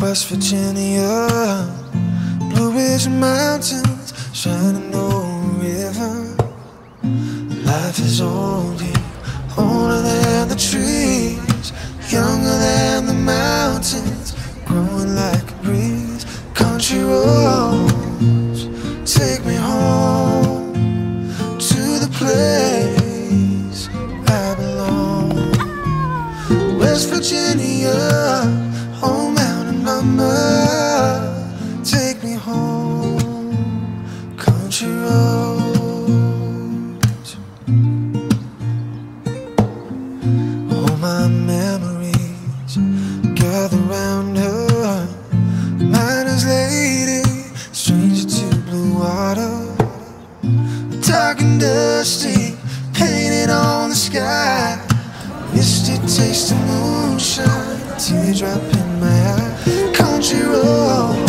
West Virginia, Blue Ridge Mountains, Shenandoah River. Life is old here, older than the trees, younger than the mountains, growing like a breeze. Country roads take me home to the place I belong. West Virginia, oh mountain mama, take me home. Country roads, all my memories gather round her. Miner's lady, stranger to blue water, dark and dusty, painted on the sky. Misty taste of moonshine, teardrop in my eye. Country road,